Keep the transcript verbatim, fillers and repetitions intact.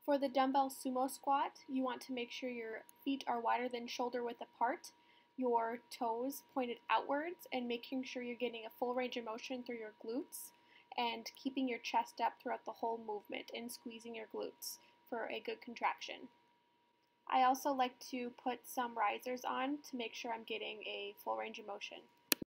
For the dumbbell sumo squat, you want to make sure your feet are wider than shoulder width apart, your toes pointed outwards, and making sure you're getting a full range of motion through your glutes and keeping your chest up throughout the whole movement and squeezing your glutes for a good contraction. I also like to put some risers on to make sure I'm getting a full range of motion.